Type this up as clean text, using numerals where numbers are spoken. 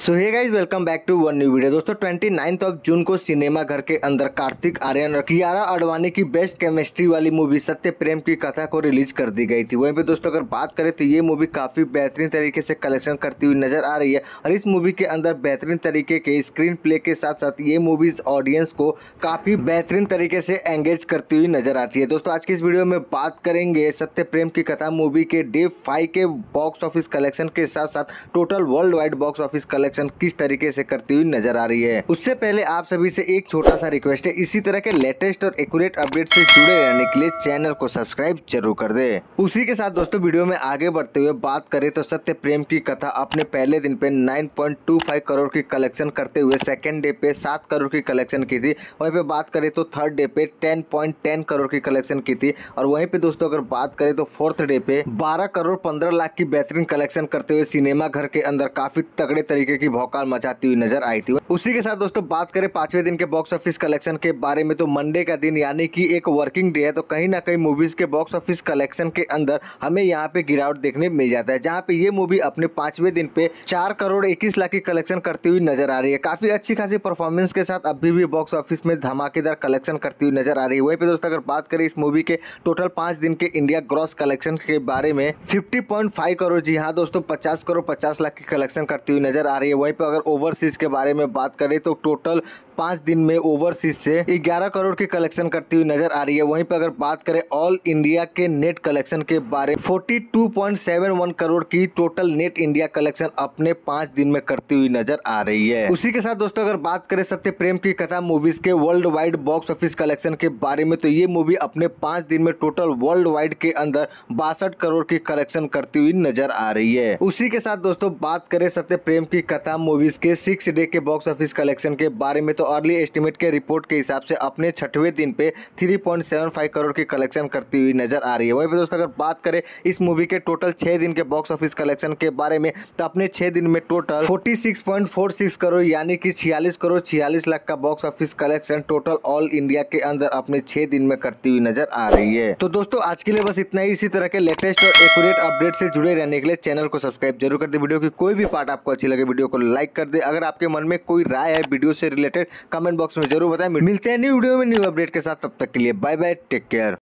So hey guys, welcome back to one new video. दोस्तों 29 जून को cinema घर के अंदर कार्तिक आर्यन और कियारा आडवाणी की बेस्ट केमिस्ट्री वाली मूवी सत्य प्रेम की कथा को रिलीज कर दी गई थी। वहीं पे दोस्तों अगर बात करें तो ये मूवी काफी बेहतरीन तरीके से कलेक्शन करती हुई नजर आ रही है और इस मूवी के अंदर बेहतरीन तरीके के स्क्रीन प्ले के साथ साथ ये मूवीज ऑडियंस को काफी बेहतरीन तरीके से एंगेज करती हुई नजर आती है। दोस्तों आज की इस वीडियो में बात करेंगे सत्य प्रेम की कथा मूवी के डे 5 के बॉक्स ऑफिस कलेक्शन के साथ साथ total world wide box office collection किस तरीके से करती हुई नजर आ रही है। उससे पहले आप सभी से एक छोटा सा रिक्वेस्ट है, इसी तरह के लेटेस्ट और एक्यूरेट अपडेट से जुड़े रहने के लिए चैनल को सब्सक्राइब जरूर कर दे। उसी के साथ दोस्तों वीडियो में आगे बढ़ते हुए बात करें तो सत्य प्रेम की कथा अपने पहले दिन पे 9.25 करोड़ की कलेक्शन करते हुए सेकेंड डे पे 7 करोड़ की कलेक्शन की थी। वहीं पे बात करें तो थर्ड डे पे 10.10 करोड़ की कलेक्शन की थी और वहीं पे दोस्तों अगर बात करें तो फोर्थ डे पे 12 करोड़ 15 लाख की बेहतरीन कलेक्शन करते हुए सिनेमा घर के अंदर काफी तगड़े तरीके की भौकाल मचाती हुई नजर आई थी। उसी के साथ दोस्तों बात करें 5वें दिन के बॉक्स ऑफिस कलेक्शन के बारे में तो मंडे का दिन यानी कि एक वर्किंग डे है, तो कहीं ना कहीं मूवीज के बॉक्स ऑफिस कलेक्शन के अंदर हमें यहाँ पे गिरावट देखने मिल जाता है, जहाँ पे ये मूवी अपने 5वें दिन पे 4 करोड़ 21 लाख की कलेक्शन करती हुई नजर आ रही है। काफी अच्छी खासी परफॉर्मेंस के साथ अभी भी बॉक्स ऑफिस में धमाकेदार कलेक्शन करती हुई नजर आ रही है। वहीं पे दोस्तों अगर बात करें इस मूवी के टोटल 5 दिन के इंडिया ग्रॉस कलेक्शन के बारे में 50.5 करोड़, जी हाँ दोस्तों 50 करोड़ 50 लाख की कलेक्शन करती हुई नजर आ रही है। वहीं पे अगर ओवरसीज के बारे में बात करें तो टोटल 5 दिन में ओवरसीज से 11 करोड़ की कलेक्शन करती हुई नजर आ रही है। वहीं पे अगर बात करें ऑल इंडिया के नेट कलेक्शन के बारे में 42.71 करोड़ की टोटल नेट इंडिया कलेक्शन अपने 5 दिन में करती हुई नजर आ रही है। उसी के साथ दोस्तों अगर बात करें सत्य प्रेम की कथा मूवीज के world wide box office collection के बारे में तो ये मूवी अपने 5 दिन में टोटल वर्ल्ड वाइड के अंदर 62 करोड़ की कलेक्शन करती हुई नजर आ रही है। उसी के साथ दोस्तों बात करें सत्य प्रेम की कथा मूवीज के 6 डे के बॉक्स ऑफिस कलेक्शन के बारे में तो अर्ली एस्टिमेट के रिपोर्ट के हिसाब से अपने 6वें दिन पे 3.75 करोड़ की कलेक्शन करती हुई नजर आ रही है। वहीं पे दोस्तों अगर बात करें इस मूवी के टोटल 6 दिन के बॉक्स ऑफिस कलेक्शन के बारे में तो अपने 6 दिन में टोटल 46.46 करोड़ यानी कि 46 करोड़ 46 लाख का box office collection total all India के अंदर अपने 6 दिन में करती हुई नजर आ रही है। तो दोस्तों आज के लिए बस इतना ही। इसी तरह के लेटेस्ट और एक्यूरेट अपडेट से जुड़े रहने के लिए चैनल को सब्सक्राइब जरूर कर दे। वीडियो की कोई भी पार्ट आपको अच्छी लगे वीडियो को लाइक कर दे। अगर आपके मन में कोई राय है वीडियो से रिलेटेड कमेंट बॉक्स में जरूर बताएं। मिलते हैं न्यू वीडियो में न्यू अपडेट के साथ, तब तक के लिए बाय बाय, टेक केयर।